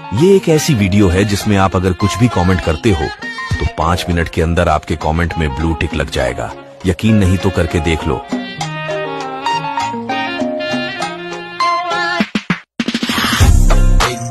ये एक ऐसी वीडियो है जिसमें आप अगर कुछ भी कमेंट करते हो तो 5 मिनट के अंदर आपके कमेंट में ब्लू टिक लग जाएगा। यकीन नहीं तो करके देख लो।